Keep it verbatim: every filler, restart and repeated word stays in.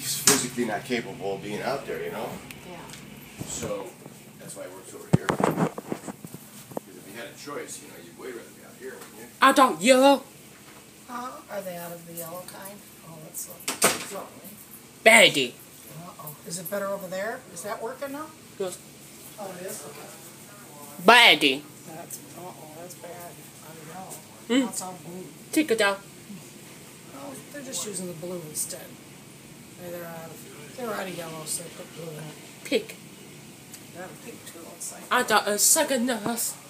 he's physically not capable of being out there, you know? Yeah. So, that's why he works over here. Because if you had a choice, you know, you'd way rather be out here, wouldn't you? Out of yellow. Uh, are they out of the yellow kind? Oh, let's look. Baddie. Uh-oh. Is it better over there? Is that working now? Yes. Oh, it is? Okay. Baddie. That's, uh-oh, that's bad. I don't know. Mm. Now it's all blue. Take it down. Oh, they're just using the blue instead. They're out of, they're out of yellow, so they put blue in it. Pick. They're out of pink too, let's say. I got a second nurse.